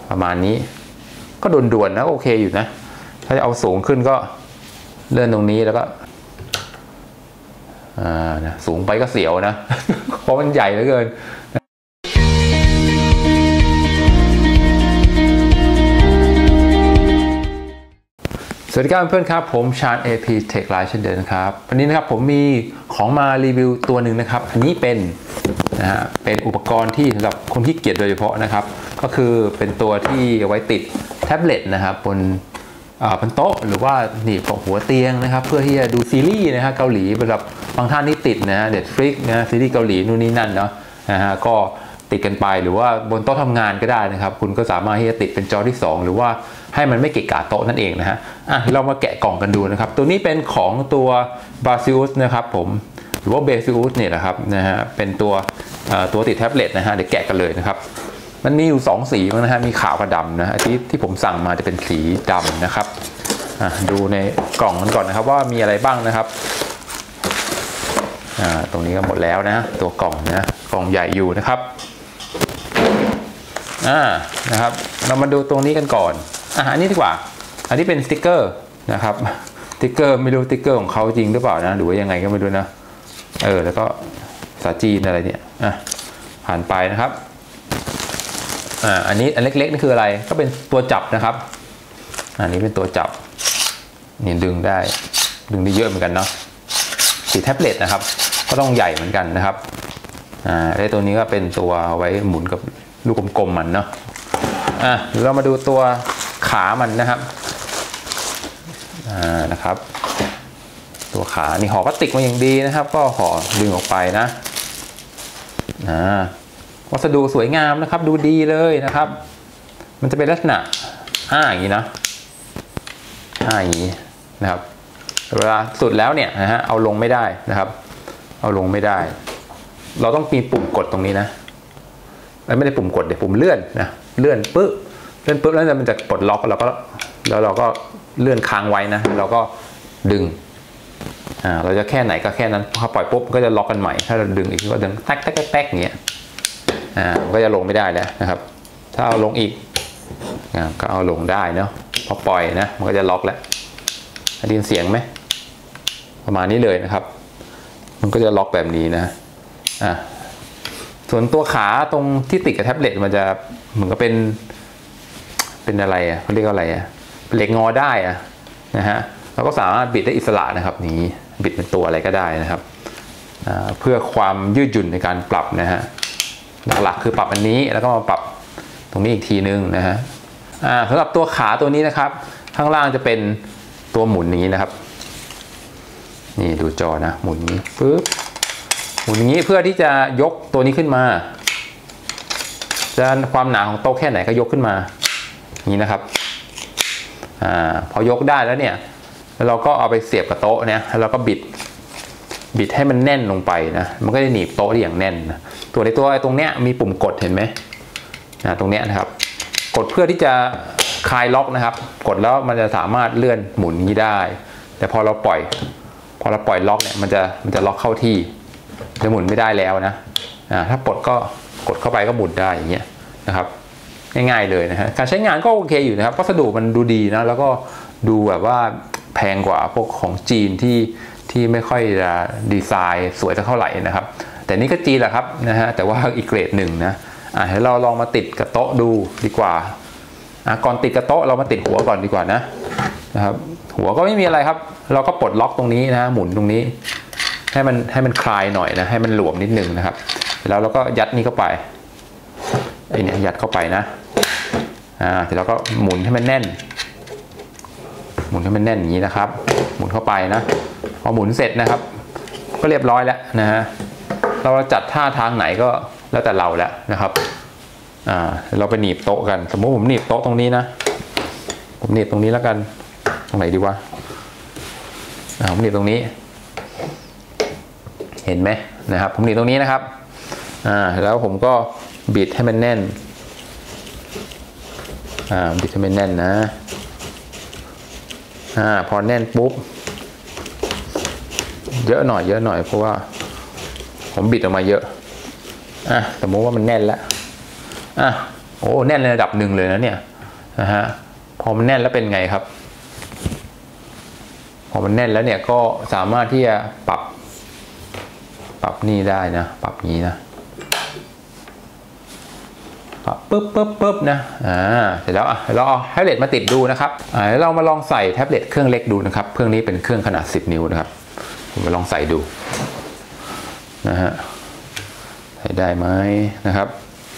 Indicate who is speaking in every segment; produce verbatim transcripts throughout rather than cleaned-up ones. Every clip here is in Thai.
Speaker 1: ประมาณนี้ก็ด่วนๆนะโอเคอยู่นะถ้าจะเอาสูงขึ้นก็เลื่อนตรงนี้แล้วก็อ่านะสูงไปก็เสียวนะเพราะมันใหญ่เหลือเกินสวัสดีครับเพื่อนครับผมชาญ เอ พี Tech Live เช่นเดิมนะครับวันนี้นะครับผมมีของมารีวิวตัวหนึ่งนะครับอันนี้เป็นนะฮะเป็นอุปกรณ์ที่สำหรับคนที่เกียจโดยเฉพาะนะครับก็คือเป็นตัวที่เอาไว้ติดแท็บเล็ตนะครับบนบนโต๊ะหรือว่าหนีบกับหัวเตียงนะครับเพื่อที่จะดูซีรีส์นะฮะเกาหลีสำหรับบางท่านที่ติดนะฮะ Netflix นะซีรีส์เกาหลีนู่นนี่นั่นเนาะนะฮะก็ติดกันไปหรือว่าบนโต๊ะทำงานก็ได้นะครับคุณก็สามารถที่จะติดเป็นจอที่สองหรือว่าให้มันไม่เกะกะโต๊ะนั่นเองนะฮะอ่ะเรามาแกะกล่องกันดูนะครับตัวนี้เป็นของตัว Baseus นะครับผมหรือว่า Baseus เนี่ยนะครับนะฮะเป็นตัวตัวติดแท็บเล็ตนะฮะเดี๋ยวแกะกันเลยนะครับมันมีอยู่สองสีนะฮะมีขาวกับดำนะที่ที่ผมสั่งมาจะเป็นสีดำนะครับอ่ะดูในกล่องกันก่อนนะครับว่ามีอะไรบ้างนะครับอ่าตรงนี้ก็หมดแล้วนะตัวกล่องนะกล่องใหญ่อยู่นะครับอ่านะครับเรามาดูตรงนี้กันก่อนอ่ะอันนี้ดีกว่าอันนี้เป็นสติ๊กเกอร์นะครับสติ๊กเกอร์ไม่รู้สติ๊กเกอร์ของเขาจริงหรือเปล่านะหรือว่ายังไงก็ไม่รู้นะเออแล้วก็ภาษาจีนอะไรเนี่ยอ่ะผ่านไปนะครับอ่าอันนี้อันเล็กๆนี่คืออะไรก็เป็นตัวจับนะครับอันนี้เป็นตัวจับนี่ดึงได้ดึงได้เยอะเหมือนกันเนาะสีแท็บเล็ตนะครับก็ต้องใหญ่เหมือนกันนะครับอ่าไอ้ตัวนี้ก็เป็นตัวไว้หมุนกับลูกกลมๆมันเนาะอ่ะเรามาดูตัวขามันนะครับอ่านะครับตัวขานี่ห่อพลาสติกมาอย่างดีนะครับก็ห่อดึงออกไปนะอ่าวัสดุสวยงามนะครับดูดีเลยนะครับมันจะเป็นลักษณะอ้าอย่างนี้นะอ้าอย่างนี้นะครับเวลาสุดแล้วเนี่ยนะฮะเอาลงไม่ได้นะครับเอาลงไม่ได้เราต้องมีปุ่มกดตรงนี้นะไม่ได้ปุ่มกดเดี๋ยวปุ่มเลื่อนนะเลื่อนปึ๊บเลื่อนปึ๊บแล้วมันจะปลดล็อกเราก็แล้วเราก็เลื่อนค้างไว้นะเราก็ดึงอ่าเราจะแค่ไหนก็แค่นั้นพอปล่อยปุ๊บก็จะล็อกกันใหม่ถ้าเราดึงอีกก็ดึงแต๊กแต๊กแต๊กอย่างเงี้ยอ่าก็จะลงไม่ได้แล้วนะครับถ้าเอาลงอีกอ่าก็เอาลงได้เนาะพอปล่อยนะมันก็จะล็อกแล้วได้ยินเสียงไหมประมาณนี้เลยนะครับมันก็จะล็อกแบบนี้นะอ่าส่วนตัวขาตรงที่ติดกับแท็บเล็ตมันจะเหมือนกับเป็นเป็นอะไรอ่ะเขาเรียกว่าอะไรอ่ะเป็นเหล็กงอได้อ่ะนะฮะเราก็สามารถบิดได้อิสระนะครับนี้บิดเป็นตัวอะไรก็ได้นะครับเพื่อความยืดหยุ่นในการปรับนะฮะหลักๆคือปรับอันนี้แล้วก็มาปรับตรงนี้อีกทีนึงนะฮะสำหรับตัวขาตัวนี้นะครับข้างล่างจะเป็นตัวหมุนอย่างนี้นะครับนี่ดูจอนะหมุนนี้ปึ๊บหมุนอย่างนี้เพื่อที่จะยกตัวนี้ขึ้นมาจะความหนาของโต๊ะแค่ไหนก็ยกขึ้นมาอย่างนี้นะครับอ่าพอยกได้แล้วเนี่ยแล้วเราก็เอาไปเสียบกับโต๊ะเนี่ยแล้วเราก็บิดบิดให้มันแน่นลงไปนะมันก็จะหนีบโต๊ะได้อย่างแน่นนะตัวในตัวตรงเนี้ยมีปุ่มกดเห็นไหมนะตรงเนี้ยนะครับกดเพื่อที่จะคลายล็อกนะครับกดแล้วมันจะสามารถเลื่อนหมุนนี้ได้แต่พอเราปล่อยพอเราปล่อยล็อกเนี่ยมันจะมันจะล็อกเข้าที่จะหมุนไม่ได้แล้วนะอ่าถ้าปลดก็กดเข้าไปก็หมุนได้อย่างเงี้ยนะครับง่ายๆเลยนะฮะการใช้งานก็โอเคอยู่นะครับวัสดุมันดูดีนะแล้วก็ดูแบบว่าแพงกว่าพวกของจีนที่ที่ไม่ค่อยจะดีไซน์สวยสักเท่าไหร่นะครับแต่นี่ก็จีนแหละครับนะฮะแต่ว่าอีกเกรดหนึ่งนะอ่ะให้เราลองมาติดกับโต๊ะดูดีกว่าอ่ะก่อนติดกับโต๊ะเรามาติดหัวก่อนดีกว่านะนะครับหัวก็ไม่มีอะไรครับเราก็ปลดล็อกตรงนี้นะหมุนตรงนี้ให้มันให้มันคลายหน่อยนะให้มันหลวมนิดนึงนะครับแล้วเราก็ยัดนี่เข้าไปไอ้เนี่ยยัดเข้าไปนะอ่าเสร็จแล้วก็หมุนให้มันแน่นหมุนให้มันแน่นอย่างนี้นะครับหมุนเข้าไปนะพอหมุนเสร็จนะครับก็เรียบร้อยแล้วนะฮะเราจัดท่าทางไหนก็แล้วแต่เราแล้วนะครับอ่าเราไปหนีบโต๊ะกันสมมติผมหนีบโต๊ะตรงนี้นะผมหนีบตรงนี้แล้วกันตรงไหนดีวะอ่าผมหนีบตรงนี้เห็นไหมนะครับผมหนีบตรงนี้นะครับอ่าแล้วผมก็บิดให้มันแน่นอ่าบิดให้มันแน่นนะอ่าพอแน่นปุ๊บเยอะหน่อยเยอะหน่อยเพราะว่าผมบิดออกมาเยอะอ่ะสมมติว่ามันแน่นแล้วอ่ะโออ้แน่นในระดับหนึ่งเลยนะเนี่ยนะฮะพอมันแน่นแล้วเป็นไงครับพอมันแน่นแล้วเนี่ยก็สามารถที่จะปรับปรับนี่ได้นะปรับนี้นะปรับปึ๊บปึ๊บปึ๊บนะอ่าเสร็จแล้วอ่ะเราเอาแท็บเล็ตมาติดดูนะครับอ่าเรามาลองใส่แท็บเล็ตเครื่องเล็กดูนะครับเครื่องนี้เป็นเครื่องขนาดสิบนิ้วนะครับผมมาลองใส่ดูนะฮะใส่ได้ไหมนะครับ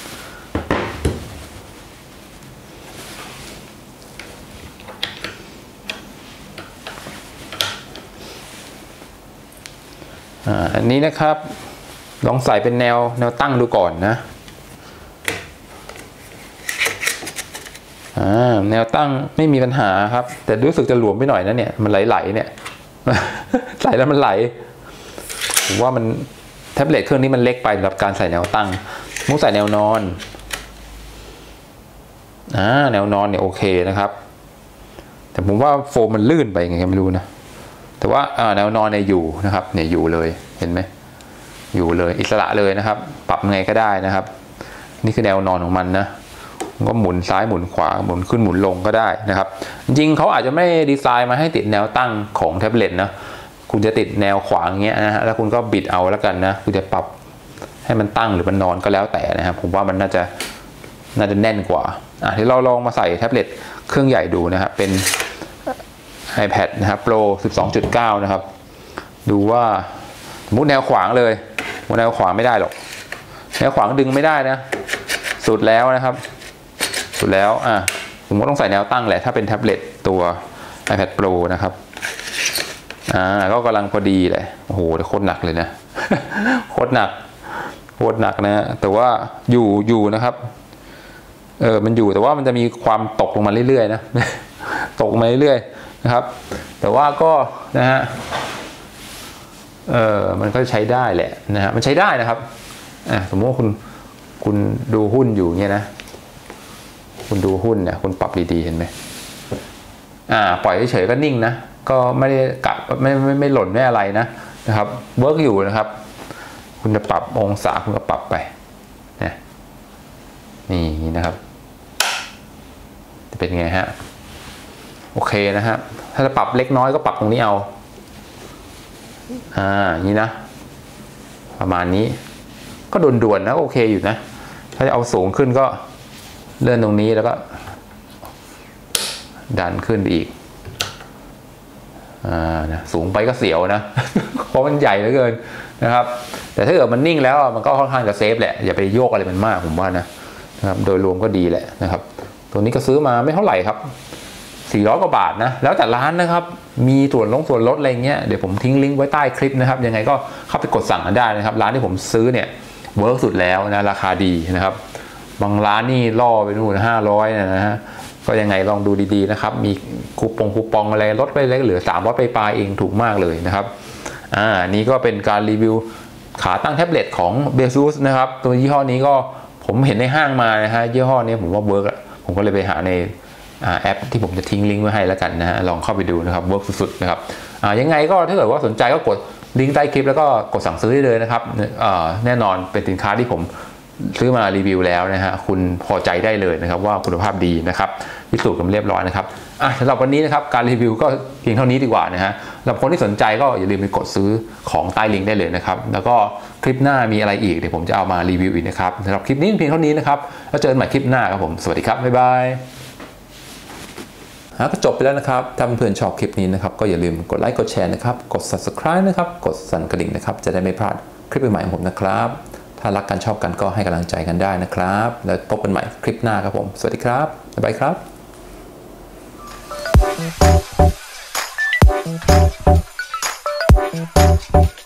Speaker 1: อันนี้นะครับลองใส่เป็นแนวแนวตั้งดูก่อนนะแนวตั้งไม่มีปัญหาครับแต่รู้สึกจะหลวมไปหน่อยนะเนี่ยมันไหลๆเนี่ยใส่แล้วมันไหลผมว่ามันแท็บเล็ตเครื่องนี้มันเล็กไปสำหรับการใส่แนวตั้งมุกใส่แนวนอนอ่าแนวนอนเนี่ยโอเคนะครับแต่ผมว่าโฟมมันลื่นไปไงไม่รู้นะแต่ว่าแนวนอนเนี่ยอยู่นะครับเนี่ยอยู่เลยเห็นไหมอยู่เลยอิสระเลยนะครับปรับไงก็ได้นะครับนี่คือแนวนอนของมันนะก็หมุนซ้ายหมุนขวาหมุนขึ้นหมุนลงก็ได้นะครับจริงเขาอาจจะไม่ดีไซน์มาให้ติดแนวตั้งของแท็บเล็ตนะคุณจะติดแนวขวางอย่างเงี้ยนะฮะแล้วคุณก็บิดเอาแล้วกันนะคุณจะปรับให้มันตั้งหรือมันนอนก็แล้วแต่นะครับผมว่ามันน่าจะน่าจะแน่นกว่าอ่ะเดี๋ยวเราลองมาใส่แท็บเล็ตเครื่องใหญ่ดูนะครับเป็น iPad นะครับ Pro สิบสองจุดเก้า นะครับดูว่ามุดแนวขวางเลยมุดแนวขวางไม่ได้หรอกแนวขวางดึงไม่ได้นะสุดแล้วนะครับสุดแล้วอ่ะผมก็ต้องใส่แนวตั้งแหละถ้าเป็นแท็บเล็ตตัว iPad Pro นะครับอ่าก็กำลังพอดีเลยโอ้โหโคตรหนักเลยนะโคตรหนักโคตรหนักนะแต่ว่าอยู่อยู่นะครับเออมันอยู่แต่ว่ามันจะมีความตกลงมาเรื่อยๆนะตกมาเรื่อยๆนะครับแต่ว่าก็นะฮะเออมันก็ใช้ได้แหละนะฮะมันใช้ได้นะครับอ่ะสมมติว่าคุณคุณดูหุ้นอยู่เนี่ยนะคุณดูหุ้นเนี่ยคุณปรับดีๆเห็นไหมอ่าปล่อยเฉยๆก็นิ่งนะก็ไม่ได้กลับไม่ไม่ไม่หล่นไม่อะไรนะนะครับเวิร์กอยู่นะครับคุณจะปรับองศาคุณก็ปรับไปนะนี่นะครับจะเป็นไงฮะโอเคนะฮะถ้าจะปรับเล็กน้อยก็ปรับตรงนี้เอาอ่านี่นะประมาณนี้ก็ด่วนๆนะโอเคอยู่นะถ้าจะเอาสูงขึ้นก็เลื่อนตรงนี้แล้วก็ดันขึ้นอีกอ่านะสูงไปก็เสียวนะเพราะมันใหญ่เหลือเกินนะครับแต่ถ้าเกิดมันนิ่งแล้วมันก็ค่อนข้างจะเซฟแหละอย่าไปโยกอะไรมันมากผมว่านะนะครับโดยรวมก็ดีแหละนะครับตัวนี้ก็ซื้อมาไม่เท่าไหร่ครับสี่ร้อยกว่าบาทนะแล้วแต่ร้านนะครับมีส่วนลงส่วนลดอะไรเงี้ยเดี๋ยวผมทิ้งลิงก์ไว้ใต้คลิปนะครับยังไงก็เข้าไปกดสั่งกันได้นะครับร้านที่ผมซื้อเนี่ยเวิร์กสุดแล้วนะราคาดีนะครับบางร้านนี่ล่อไปนู่นห้าร้อยนะฮะก็ยังไงลองดูดีๆนะครับมีคูปองคูปองอะไรลดไปเล็กเหลือสามร้อยไปปลายเองถูกมากเลยนะครับอ่านี่ก็เป็นการรีวิวขาตั้งแท็บเล็ตของ Asus นะครับตัวยี่ห้อนี้ก็ผมเห็นในห้างมานะฮะยี่ห้อนี้ผมว่าเวิร์กผมก็เลยไปหาในแอปที่ผมจะทิ้งลิงก์ไว้ให้แล้วกันนะฮะลองเข้าไปดูนะครับเวิร์กสุดๆนะครับยังไงก็ถ้าเกิดว่าสนใจก็กดลิงก์ใต้คลิปแล้วก็กดสั่งซื้อได้เลยนะครับแน่นอนเป็นสินค้าที่ผมซื้อมารีวิวแล้วนะฮะคุณพอใจได้เลยนะครับว่าคุณภาพดีนะครับพิสูจน์กันเรียบร้อยนะครับอ่ะสำหรับวันนี้นะครับการรีวิวก็เพียงเท่านี้ดีกว่านะฮะสำหรับคนที่สนใจก็อย่าลืมไปกดซื้อของใต้ลิงก์ได้เลยนะครับแล้วก็คลิปหน้ามีอะไรอีกเดี๋ยวผมจะเอามารีวิวอีกนะครับสำหรับคลิปนี้เพียงเท่านี้นะครับแล้วเจอกันใหม่คลิปหน้าครับผมสวัสดีครับบ๊ายบายก็จบไปแล้วนะครับถ้าเพื่อนๆชอบคลิปนี้นะครับก็อย่าลืมกดไลค์กดแชร์นะครับกด ซับสไครบ์ นะครับกดสั่นกระดิ่งนะครับจะได้ไม่พลาดคลิปใหม่ๆของผมนะครับถ้ารักกันชอบกันก็ให้กำลังใจกันได้นะครับแล้วพบกันใหม่คลิปหน้าครับผมสวัสดีครับบ๊ายบายครับ